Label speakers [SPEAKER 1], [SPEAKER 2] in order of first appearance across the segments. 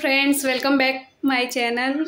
[SPEAKER 1] Friends, welcome back my channel.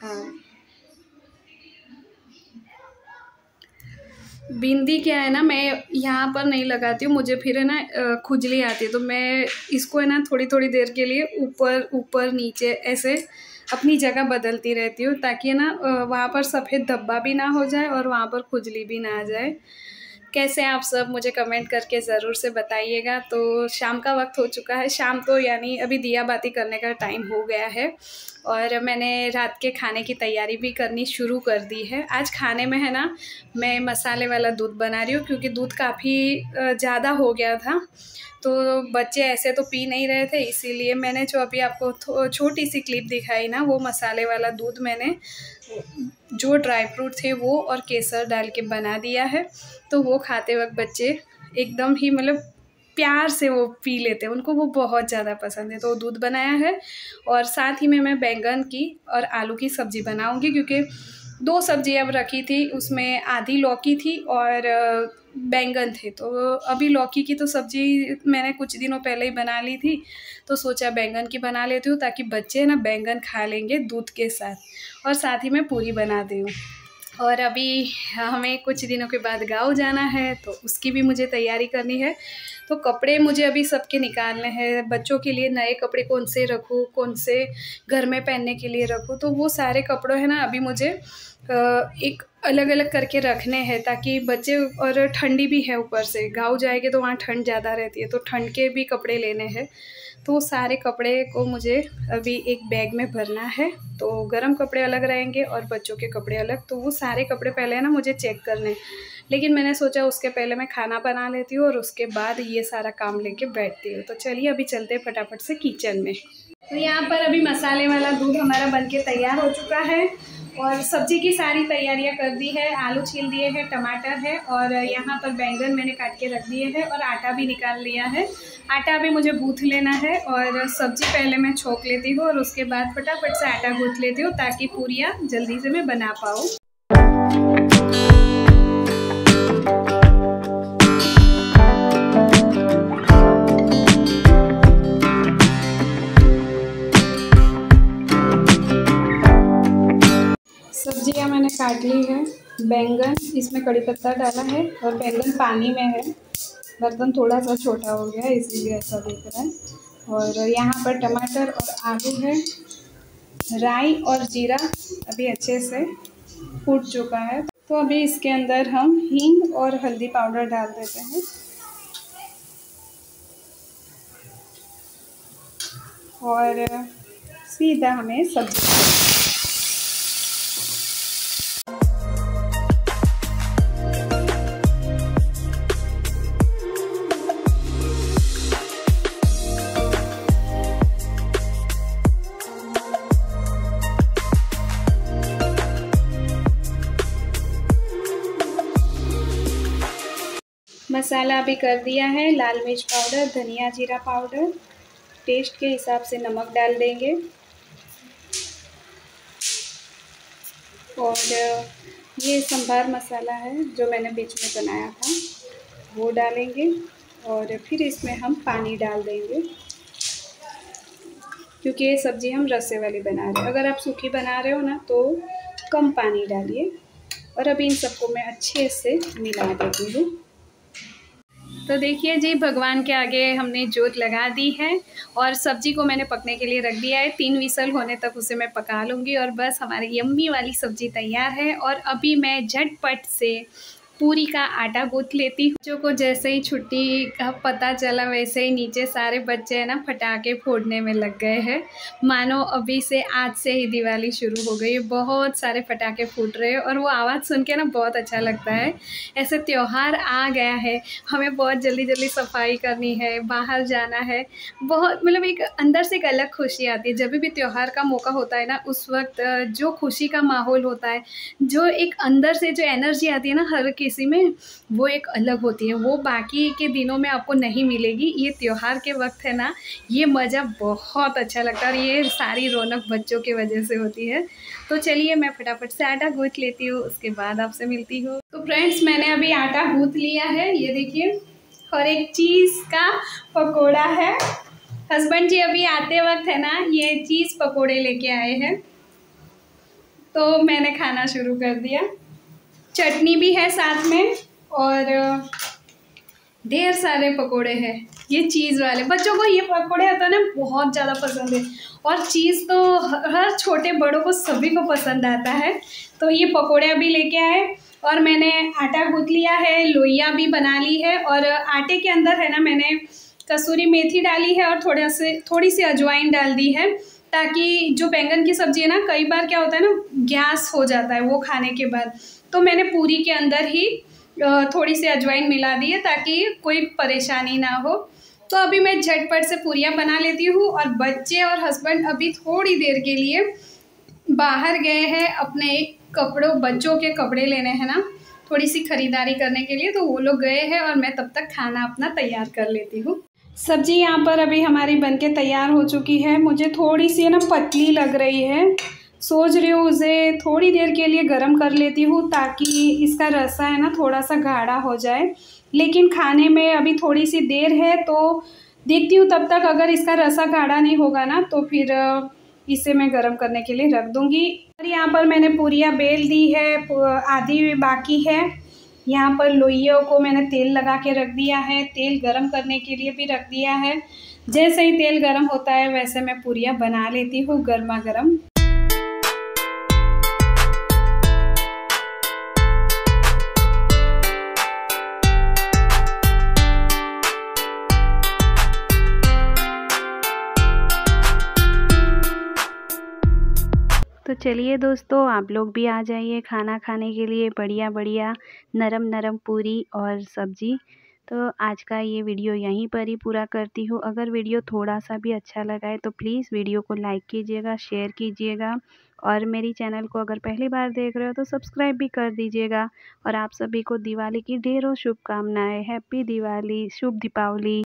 [SPEAKER 1] Bindi क्या है ना, मैं यहाँ पर नहीं लगाती हूँ, मुझे फिर है ना खुजली आती है। तो मैं इसको है ना थोड़ी थोड़ी देर के लिए ऊपर ऊपर नीचे ऐसे अपनी जगह बदलती रहती हूँ, ताकि है ना वहाँ पर सफ़ेद धब्बा भी ना हो जाए और वहाँ पर खुजली भी ना आ जाए। कैसे आप सब मुझे कमेंट करके ज़रूर से बताइएगा। तो शाम का वक्त हो चुका है, शाम तो यानी अभी दिया बाती करने का टाइम हो गया है और मैंने रात के खाने की तैयारी भी करनी शुरू कर दी है। आज खाने में है ना मैं मसाले वाला दूध बना रही हूँ, क्योंकि दूध काफ़ी ज़्यादा हो गया था। तो बच्चे ऐसे तो पी नहीं रहे थे, इसीलिए मैंने जो अभी आपको छोटी सी क्लिप दिखाई ना, वो मसाले वाला दूध मैंने जो ड्राई फ्रूट थे वो और केसर डाल के बना दिया है। तो वो खाते वक्त बच्चे एकदम ही मतलब प्यार से वो पी लेते हैं, उनको वो बहुत ज़्यादा पसंद है। तो दूध बनाया है और साथ ही में मैं बैंगन की और आलू की सब्ज़ी बनाऊंगी, क्योंकि 2 सब्ज़ी अब रखी थी, उसमें आधी लौकी थी और बैंगन थे। तो अभी लौकी की तो सब्ज़ी मैंने कुछ दिनों पहले ही बना ली थी, तो सोचा बैंगन की बना लेती हूँ, ताकि बच्चे ना बैंगन खा लेंगे दूध के साथ। और साथ ही मैं पूरी बना दी हूँ। और अभी हमें कुछ दिनों के बाद गाँव जाना है, तो उसकी भी मुझे तैयारी करनी है। तो कपड़े मुझे अभी सबके निकालने हैं, बच्चों के लिए नए कपड़े कौन से रखूँ, कौन से घर में पहनने के लिए रखूँ। तो वो सारे कपड़े हैं ना अभी मुझे एक अलग अलग करके रखने हैं, ताकि बच्चे, और ठंडी भी है ऊपर से, गाँव जाएंगे तो वहाँ ठंड ज़्यादा रहती है, तो ठंड के भी कपड़े लेने हैं। तो वो सारे कपड़े को मुझे अभी एक बैग में भरना है। तो गर्म कपड़े अलग रहेंगे और बच्चों के कपड़े अलग। तो वो सारे कपड़े पहले ना मुझे चेक करने, लेकिन मैंने सोचा उसके पहले मैं खाना बना लेती हूँ और उसके बाद ये सारा काम लेके बैठती हूँ। तो चलिए अभी चलते हैं फटाफट से किचन में। तो यहाँ पर अभी मसाले वाला दूध हमारा बनके तैयार हो चुका है और सब्जी की सारी तैयारियां कर दी है। आलू छील दिए हैं, टमाटर है और यहाँ पर बैंगन मैंने काट के रख दिए हैं और आटा भी निकाल लिया है। आटा भी मुझे गूँथ लेना है और सब्जी पहले मैं छोंक लेती हूँ और उसके बाद फटाफट से आटा गूँथ लेती हूँ, ताकि पूरियाँ जल्दी से मैं बना पाऊँ। सब्जियाँ मैंने काट ली है। बैंगन, इसमें कड़ी पत्ता डाला है और बैंगन पानी में है। बर्तन थोड़ा सा छोटा हो गया है, इसीलिए ऐसा दिख रहा है। और यहाँ पर टमाटर और आलू है। राई और जीरा अभी अच्छे से फूट चुका है, तो अभी इसके अंदर हम हींग और हल्दी पाउडर डाल देते हैं और सीधा हमें सब्जी मसाला अभी कर दिया है। लाल मिर्च पाउडर, धनिया जीरा पाउडर, टेस्ट के हिसाब से नमक डाल देंगे और ये संभार मसाला है जो मैंने बीच में बनाया था, वो डालेंगे और फिर इसमें हम पानी डाल देंगे, क्योंकि ये सब्ज़ी हम रस्से वाली बना रहे हैं। अगर आप सूखी बना रहे हो ना तो कम पानी डालिए। और अभी इन सबको मैं अच्छे से मिला देती हूँ। तो देखिए जी, भगवान के आगे हमने जोत लगा दी है और सब्जी को मैंने पकने के लिए रख दिया है। 3 विसल होने तक उसे मैं पका लूँगी और बस हमारी यम्मी वाली सब्जी तैयार है। और अभी मैं झटपट से पूरी का आटा गूँथ लेती हूँ। बच्चों को जैसे ही छुट्टी का पता चला, वैसे ही नीचे सारे बच्चे हैं ना पटाखे फोड़ने में लग गए हैं। मानो अभी से, आज से ही दिवाली शुरू हो गई है। बहुत सारे पटाखे फूट रहे हैं और वो आवाज़ सुन के ना बहुत अच्छा लगता है। ऐसे त्यौहार आ गया है, हमें बहुत जल्दी जल्दी सफाई करनी है, बाहर जाना है, बहुत मतलब एक अंदर से एक अलग खुशी आती है। जब भी त्यौहार का मौका होता है ना, उस वक्त जो खुशी का माहौल होता है, जो एक अंदर से जो एनर्जी आती है ना हर किसी में, वो एक अलग होती है। वो बाकी के दिनों में आपको नहीं मिलेगी। ये त्यौहार के वक्त है ना, ये मज़ा बहुत अच्छा लगता है और ये सारी रौनक बच्चों की वजह से होती है। तो चलिए मैं फटाफट से आटा गूँथ लेती हूँ, उसके बाद आपसे मिलती हूँ। तो फ्रेंड्स, मैंने अभी आटा गूँथ लिया है, ये देखिए, और एक चीज़ का पकोड़ा है हस्बैंड जी अभी आते वक्त है ना ये चीज़ पकोड़े लेके आए हैं, तो मैंने खाना शुरू कर दिया। चटनी भी है साथ में और ढेर सारे पकोड़े हैं। ये चीज़ वाले बच्चों को ये पकोड़े होता है ना बहुत ज़्यादा पसंद है, और चीज़ तो हर छोटे बड़ों को सभी को पसंद आता है। तो ये पकोड़े अभी लेके आए और मैंने आटा गूँथ लिया है, लोइयाँ भी बना ली है, और आटे के अंदर है ना मैंने कसूरी मेथी डाली है और थोड़ी सी अजवाइन डाल दी है, ताकि जो बैंगन की सब्ज़ी है ना कई बार क्या होता है ना गैस हो जाता है वो खाने के बाद, तो मैंने पूरी के अंदर ही थोड़ी सी अजवाइन मिला दी है ताकि कोई परेशानी ना हो। तो अभी मैं झटपट से पूरियाँ बना लेती हूँ, और बच्चे और हस्बैंड अभी थोड़ी देर के लिए बाहर गए हैं अपने बच्चों के कपड़े लेने हैं ना, थोड़ी सी खरीदारी करने के लिए, तो वो लोग गए हैं और मैं तब तक खाना अपना तैयार कर लेती हूँ। सब्जी यहाँ पर अभी हमारी बनके तैयार हो चुकी है। मुझे थोड़ी सी है ना पतली लग रही है, सोच रही हूँ उसे थोड़ी देर के लिए गर्म कर लेती हूँ ताकि इसका रसा है ना थोड़ा सा गाढ़ा हो जाए, लेकिन खाने में अभी थोड़ी सी देर है तो देखती हूँ। तब तक अगर इसका रसा गाढ़ा नहीं होगा ना तो फिर इसे मैं गर्म करने के लिए रख दूँगी। और यहाँ पर मैंने पूरियाँ बेल दी है, आधी बाकी है। यहाँ पर लोइयों को मैंने तेल लगा के रख दिया है, तेल गरम करने के लिए भी रख दिया है। जैसे ही तेल गरम होता है वैसे मैं पूरियाँ बना लेती हूँ गर्मा गर्म।
[SPEAKER 2] तो चलिए दोस्तों, आप लोग भी आ जाइए खाना खाने के लिए, बढ़िया बढ़िया नरम नरम पूरी और सब्जी। तो आज का ये वीडियो यहीं पर ही पूरा करती हूँ। अगर वीडियो थोड़ा सा भी अच्छा लगा है तो प्लीज़ वीडियो को लाइक कीजिएगा, शेयर कीजिएगा, और मेरी चैनल को अगर पहली बार देख रहे हो तो सब्सक्राइब भी कर दीजिएगा। और आप सभी को दिवाली की ढेरों शुभकामनाएं। हैप्पी दिवाली, शुभ दीपावली।